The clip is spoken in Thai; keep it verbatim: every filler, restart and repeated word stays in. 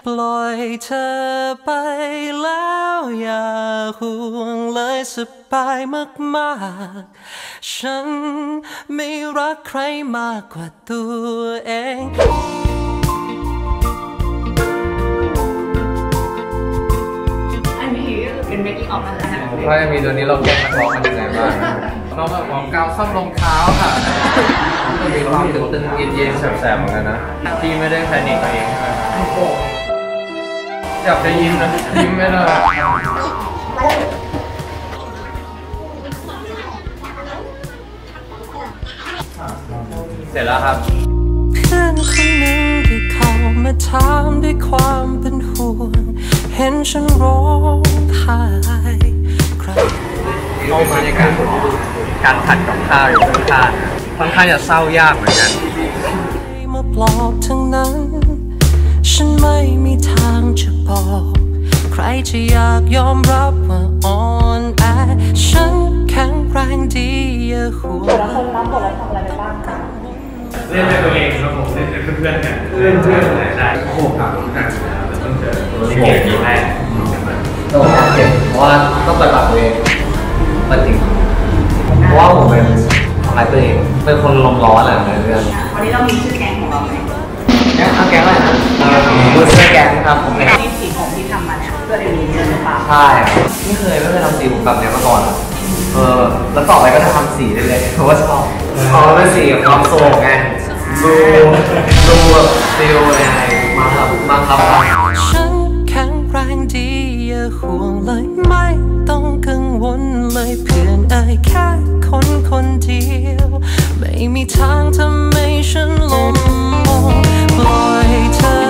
ปล่อยเธอไปแล้วอย่าห่วงเลยสบายมากๆฉันไม่รักใครมากกว่าตัวเองอันนี้เป็นเมคกิ้งออกมาแล้วนะเพราะมีตัวนี้เราแก้นักร้องมันยังไงบ้างเราแบบของกาวซ่อมรองเท้าค่ะก็มีความตึงๆเย็นๆแสบๆเหมือนกันนะพี่ไม่ได้แพนิคเองใช่ไหมอยากจะยิ้มนะยิ้มไม่ได้เสร็จแล้วครับเพื่อนคนหนึ่งที่เข้ามาถามด้วยความเป็นห่วงเห็นฉันร้องไห้ใครเข้าบรรยากาศการผัดกับข้าวอยู่ข้างๆค่อนข้างจะเศร้ายากเหมือนกันมาปลอบทั้งนั้นฉันไม่มีทางจะบอกใครจะอยากยอมรับว่าอ่อนแอฉันแข็งแรงดีอย่าห่วงแล้วคนรับบทแล้วทำอะไรไปบ้างคะเล่นเป็นตัวเองครับผมเล่นเป็นเพื่อนๆกันเล่นเพื่อนอะไรได้โอ้โหครับแต่ต้องเจอตัวที่เก่งดีแม่ต้องเก่งเพราะว่าต้องปฏิบัติตัวเองมันจริงเพราะว่าผมเป็นอะไรตัวเองเป็นคนลมร้อนอะไรในเรื่องวันนี้เรามีชื่อแก๊งของเราไหมแก๊งแก๊งอะไรนะมือเสื้อแก๊งครับผมเป็นสีผมที่ทำมาเนี่ยเพื่อเอ็มวีเนี่ยหรือเปล่าใช่ไม่เคยไม่เคยทำสีผมแบบนี้มาก่อนเออแล้วต่อไปก็จะทำสีได้เลยเพราะว่าชอบพอเป็นสีกับความโศกไงดูดูแบบฟิลอะไรมาครับมาครับฉันแข็งแรงดีอย่าห่วงเลยไม่ต้องกังวลเลยเพื่อนเอ่ยแค่คนคนเดียวไม่มีทางทำให้ฉันล้มปล่อยเธอ